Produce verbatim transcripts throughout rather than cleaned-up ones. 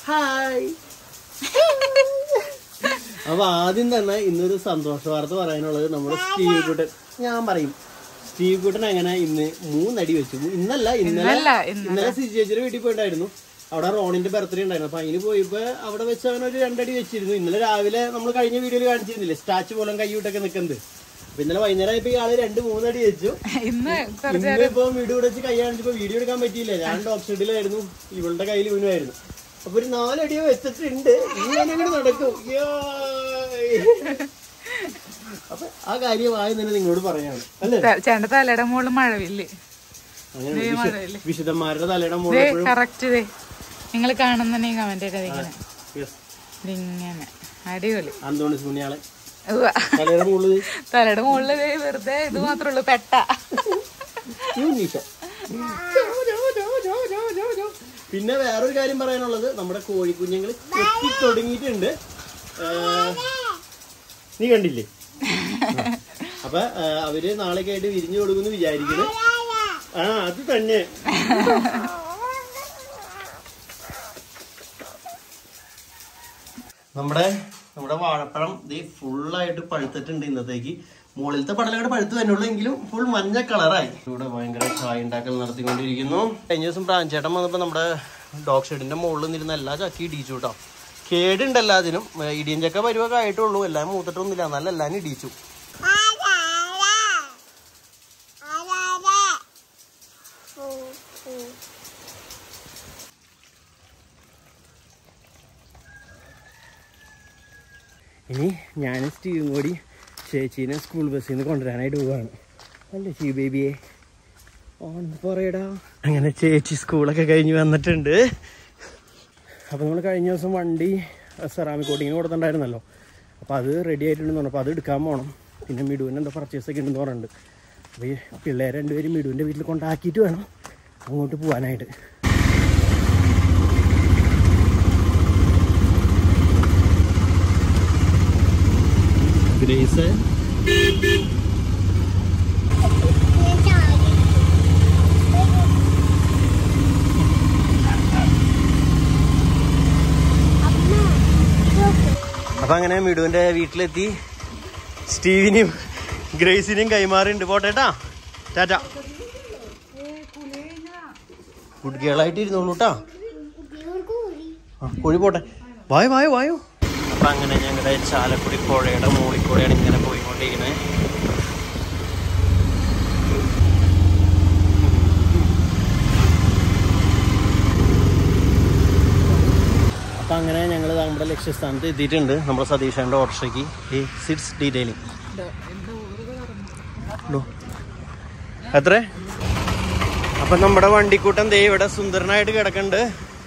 Hi. അപ്പൊ ആദ്യം തന്നെ ഇന്നൊരു സന്തോഷ വാർത്ത പറയാനുള്ളത് നമ്മുടെ സ്റ്റീവ് കുട്ടൻ. ഞാൻ പറയും സ്റ്റീവ് കുട്ടൻ അങ്ങനെ ഇന്ന് മൂന്നടി വെച്ചു. ഇന്നല്ല ഇന്നലെ ഇന്നലെ സിജി ചേച്ചിയുടെ വീട്ടിൽ പോയിട്ടായിരുന്നു. അവിടെ റോണിന്റെ ബർത്ത്ഡേ ഉണ്ടായിരുന്നു. അപ്പൊ അതിന് പോയപ്പോ അവിടെ വെച്ച് അവൻ ഒരു രണ്ടടി വെച്ചിരുന്നു. ഇന്നലെ രാവിലെ നമ്മൾ കഴിഞ്ഞ വീഡിയോയിൽ കാണിച്ചിരുന്നില്ലേ സ്റ്റാച്ചു പോലെ കൈവിട്ടൊക്കെ നിൽക്കുന്നത്. അപ്പൊ ഇന്നലെ വൈകുന്നേരം ആയപ്പോ ആള് രണ്ട് മൂന്നടി വെച്ചു. ഇന്ന് ഇപ്പൊ വീഡിയോ വെച്ച് കൈ കാണിച്ചപ്പോ വീഡിയോ എടുക്കാൻ പറ്റിയില്ല. ഞാൻ ഡോഗ് ഷെഡിലായിരുന്നു, ഇവളുടെ കയ്യിൽ ഇവനുമായിരുന്നു. അപ്പൊ ഒരു നാലടിയോ വെച്ചിട്ടുണ്ട്. ഇങ്ങനെ നടക്കും. അപ്പൊ ആ കാര്യമായി തന്നെ നിങ്ങളോട് പറയാണ് അല്ലേ? ചേട്ടന്റെ തലയുടെ മുകളിൽ മഴവില്ലേ? വിശുദ്ധന്മാരുടെ തലയുടെ മുകളിൽ കറക്റ്റ് നിങ്ങൾ കാണുന്നെ കമന്റ് ഒക്കെ ഇങ്ങനെ അടിപൊളി. അന്തോണിസ് പുണ്യാളെ തലയുടെ മുകളില് വെറുതെ ഇത് മാത്രമേ ഉള്ളൂ പെട്ട. പിന്നെ വേറൊരു കാര്യം പറയാനുള്ളത്, നമ്മുടെ കോഴിക്കുഞ്ഞുങ്ങൾ എത്തി തുടങ്ങിയിട്ടുണ്ട്. നീ കണ്ടില്ലേ? അപ്പൊ അവര് നാളേക്ക് ആയിട്ട് വിരിഞ്ഞു കൊടുക്കുമെന്ന് വിചാരിക്കുന്നു. ആ അത് തന്നെ. നമ്മുടെ നമ്മുടെ വാഴപ്പഴം ഇത് ഫുള്ളായിട്ട് പഴുത്തിട്ടുണ്ട്. ഇന്നത്തേക്ക് മുകളിലത്തെ പടലങ്ങടെ പഴുത്ത് തന്നെയുള്ളൂ, എങ്കിലും ഫുൾ മഞ്ഞ കളറായി. ഇവിടെ ഭയങ്കര ചായ ഉണ്ടാക്കൽ നടത്തിക്കൊണ്ടിരിക്കുന്നു. കഴിഞ്ഞ ദിവസം പ്രാഞ്ചേട്ടൻ വന്നപ്പോൾ നമ്മുടെ ഡോഗ് ഷെഡിന്റെ മുകളിൽ നിന്നിരുന്ന എല്ലാ ചക്കി ഇടിച്ചു കേട്ടോ. കേടുണ്ട് എല്ലാത്തിനും. ഇടിയൻ ചക്ക പരിവൊക്കെ ആയിട്ടുള്ളൂ, എല്ലാം മൂത്തിട്ടൊന്നുമില്ല, എന്നാലും എല്ലാരും ഇടിച്ചു. ഇനി ഞാനും സ്റ്റീവും കൂടി ചേച്ചീനെ സ്കൂൾ ബസ്സിൽ നിന്ന് കൊണ്ടുവരാനായിട്ട് പോവാണ്. അല്ലേ സ്റ്റീവ് ബേബിയെ ഓണെന്ന് പറയടാ. അങ്ങനെ ചേച്ചി സ്കൂളൊക്കെ കഴിഞ്ഞ് വന്നിട്ടുണ്ട്. അപ്പോൾ നമ്മൾ കഴിഞ്ഞ ദിവസം വണ്ടി സെറാമിക് കോട്ടിങ്ങിന് കൊടുത്തിട്ടുണ്ടായിരുന്നല്ലോ. അപ്പോൾ അത് റെഡി ആയിട്ടുണ്ടെന്ന് പറഞ്ഞു. അപ്പോൾ അത് എടുക്കാൻ പോകണം. പിന്നെ മിടുവിന് എന്താ പർച്ചേസൊക്കെ ഉണ്ടെന്ന് പറഞ്ഞിട്ടുണ്ട്. അപ്പോൾ ഈ പിള്ളേർ രണ്ടുപേരും മിടുവിൻ്റെ വീട്ടിൽ കൊണ്ടാക്കിയിട്ട് വേണം അങ്ങോട്ട് പോകാനായിട്ട്. ഗ്രേസ് അപ്പൊ അങ്ങനെ മിടുവിന്റെ വീട്ടിലെത്തി. സ്റ്റീവിനെയും ഗ്രേസിനെയും കൈമാറിണ്ട്. പോട്ടേട്ടാ, ടാറ്റ. ഗുഡ് ഗേളായിട്ട് ഇരുന്നോളൂ കേട്ടാ. ആ കോഴി പോട്ടെ. വായോ വായോ വായോ. അപ്പൊ അങ്ങനെ ഞങ്ങളുടെ ചാലക്കുടി പുഴയുടെ മുകളിൽ കൂടെയാണ് ഇങ്ങനെ പോയിക്കൊണ്ടിരിക്കുന്നത്. അപ്പം അങ്ങനെ ഞങ്ങൾ നമ്മുടെ ലക്ഷ്യസ്ഥാനത്ത് എത്തിയിട്ടുണ്ട്. നമ്മുടെ സതീഷേൻ്റെ ഓട്ടോറിക്ഷയ്ക്ക് ഈ സിറ്റ്സ് ഡീറ്റെയിലിംഗ് എത്ര. അപ്പം നമ്മുടെ വണ്ടിക്കൂട്ടം ദേ ഇവിടെ സുന്ദരനായിട്ട് കിടക്കുന്നുണ്ട്.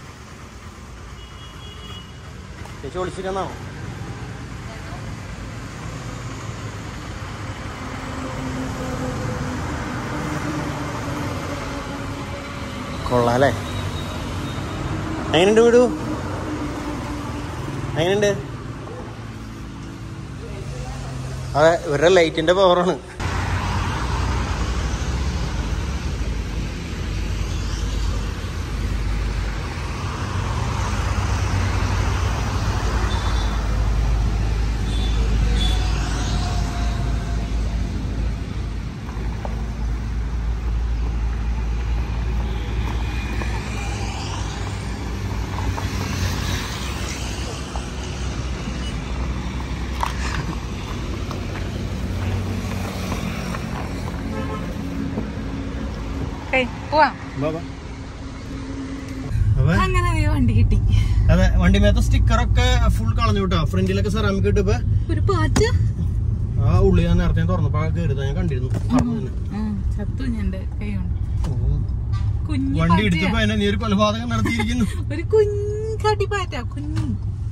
ചേച്ചി ഒളിച്ചിരുന്നാ കൊള്ളാല്ലേ? എങ്ങനെയുണ്ട് വീടു? എങ്ങനെയുണ്ട്? അതെ, ഇവരുടെ ലൈറ്റിന്റെ പവറാണ്. വണ്ടി കിട്ടി. അതെ, വണ്ടിമേത്തെ സ്റ്റിക്കറൊക്കെ ഫുൾ കളഞ്ഞു കേട്ടോ. ഫ്രണ്ടിലൊക്കെ സെറാമിക് ഇട്ടപ്പോ ഒരു പാറ്റ ആ ഉള്ളി ഞാൻ നേരത്തെ തുറന്നപ്പോ കയറിയതാ, ഞാൻ കണ്ടിരുന്നു. വണ്ടി എടുത്തപ്പോ എന്നെ നീ ഒരു കൊലപാതകം നടത്തിയിരിക്കുന്നു. ഒരു കുഞ്ഞാട്ടി പാറ്റ, കുഞ്ഞു.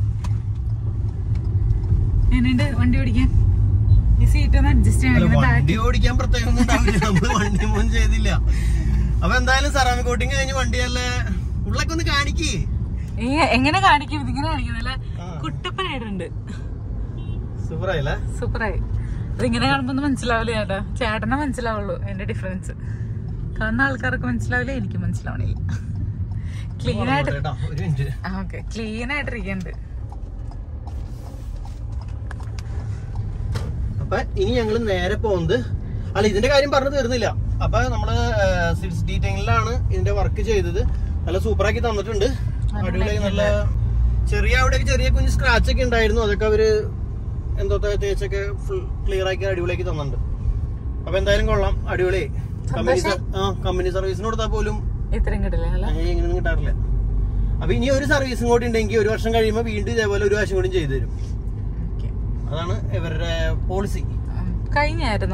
എന്നുണ്ട് വണ്ടി ഓടിക്കാൻ? ഈ സീറ്റ് ഒന്ന് അഡ്ജസ്റ്റ് ചെയ്യാൻ. വണ്ടി ഓടിക്കാൻ പ്രത്യേകം ഒന്നും ഉണ്ടാവില്ല, നമ്മള് വണ്ടി ഒന്നും ചെയ്തില്ല. അപ്പൊ എന്തായാലും സെറാമിക് കോട്ടിങ് കഴിഞ്ഞ് വണ്ടിയല്ലേ ഉള്ളൊക്കെ ഒന്ന് കാണിക്കേ. എങ്ങനെ കാണിക്കും? ഇതിങ്ങനെ കാണിക്കുന്നല്ല, കുട്ടപ്പനായിട്ടുണ്ട്. സൂപ്പറായില്ലേ? സൂപ്പറായി. അതിങ്ങനെ കാണുമ്പോ ഒന്നും മനസ്സിലാവില്ല ചേട്ടാ. ചേട്ടനെ മനസ്സിലാവുള്ളൂ എന്റെ ഡിഫറൻസ്. കാണുന്ന ആൾക്കാർക്ക് മനസ്സിലാവില്ല, എനിക്ക് മനസ്സിലാവണില്ല. ക്ലീൻ ആയിട്ട് കേട്ടോ ഒരു മിനിറ്റ്. Okay clean ആയിട്ടിരിക്കുന്നുണ്ട്. അപ്പൊ ഇനി ഞങ്ങള് നേരെ പോകുന്നത്, അല്ല ഇതിന്റെ കാര്യം പറഞ്ഞു തീർന്നില്ല. അപ്പൊ നമ്മള് സിക്സ് ഡീറ്റെയിലാണ് ഇതിന്റെ വർക്ക് ചെയ്തത്. നല്ല സൂപ്പറാക്കി തന്നിട്ടുണ്ട്. അടിപൊളിയായി നല്ല ചെറിയ അവിടെയൊക്കെ ചെറിയ കുഞ്ഞ് സ്ക്രാച്ച് ഒക്കെ ഉണ്ടായിരുന്നു. അതൊക്കെ അവര് എന്തോ തേച്ചൊക്കെ ഫുൾ ക്ലിയർ ആക്കി അടിപൊളിയാക്കി തന്നിട്ടുണ്ട്. അപ്പൊ എന്തായാലും കൊള്ളാം, അടിപൊളിയായി. കമ്പനി ആ കമ്പനി സർവീസിന് കൊടുത്താൽ പോലും ഇത്രയും കിട്ടില്ല, ഇങ്ങനെയൊന്നും കിട്ടാറില്ല. അപ്പൊ ഇനി ഒരു സർവീസും കൂടി ഉണ്ടെങ്കിൽ ഒരു വർഷം കഴിയുമ്പോൾ വീണ്ടും ഇതേപോലെ ഒരു വർഷം കൂടി ചെയ്തു തരും. അതാണ് ഇവരുടെ പോളിസി. കഴിഞ്ഞായിരുന്നോ?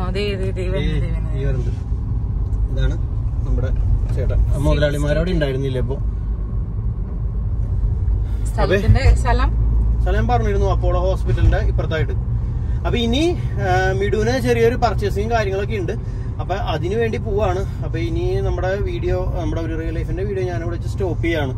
ഇതാണ് നമ്മുടെ ചേട്ടൻ. മുതലാളിമാരോടെ ഉണ്ടായിരുന്നില്ല ഇപ്പൊ. സ്ഥലം സ്ഥലം പറഞ്ഞിരുന്നു, അപ്പോളോ ഹോസ്പിറ്റലിന്റെ ഇപ്പുറത്തായിട്ട്. അപ്പൊ ഇനി മിഡുവിന് ചെറിയൊരു പർച്ചേസിങ് കാര്യങ്ങളൊക്കെ ഉണ്ട്. അപ്പൊ അതിനു വേണ്ടി പോവാണ്. അപ്പൊ ഇനി നമ്മുടെ വീഡിയോ, നമ്മുടെ ഒരു റിയൽ ലൈഫിന്റെ വീഡിയോ ഞാനിവിടെ വെച്ച് സ്റ്റോപ്പ് ചെയ്യാണ്.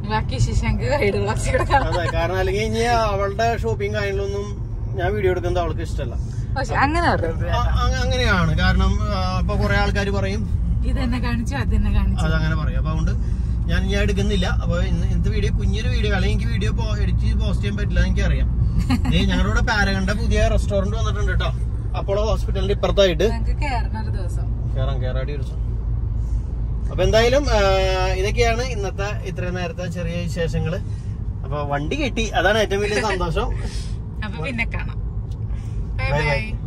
അതെ, കാരണം അല്ലെങ്കിൽ ഇനി അവളുടെ ഷോപ്പിംഗ് കാര്യങ്ങളൊന്നും ഞാൻ വീഡിയോ എടുക്കുന്നത് അവൾക്ക് ഇഷ്ടമല്ല. അങ്ങനെയാണ്. കാരണം അപ്പൊ കുറെ ആൾക്കാർ പറയും ഇതെന്നെ കാണിച്ചു അതെന്നെ കാണിച്ചു, അതങ്ങനെ പറയും. അപ്പൊ അതുകൊണ്ട് ഞാൻ ഞാൻ എടുക്കുന്നില്ല. അപ്പൊ ഇന്നത്തെ വീഡിയോ കുഞ്ഞൊരു വീഡിയോ, അല്ലെങ്കിൽ എനിക്ക് വീഡിയോ എഡിറ്റ് ചെയ്ത് പോസ്റ്റ് ചെയ്യാൻ പറ്റില്ല, എനിക്കറിയാം. ഞങ്ങളുടെ പാരഗണിന്റെ പുതിയ റെസ്റ്റോറന്റ് വന്നിട്ടുണ്ട് കേട്ടോ, അപ്പോളോ ഹോസ്പിറ്റലിന്റെ ഇപ്പുറത്തായിട്ട്. കേറാം കേറാടി ഒരു ദിവസം. അപ്പൊ എന്തായാലും ഇതൊക്കെയാണ് ഇന്നത്തെ ഇത്രയും നേരത്തെ ചെറിയ വിശേഷങ്ങള്. അപ്പൊ വണ്ടി കിട്ടി, അതാണ് ഏറ്റവും വലിയ സന്തോഷം. അപ്പൊ പിന്നെ കാണാം. Bye by.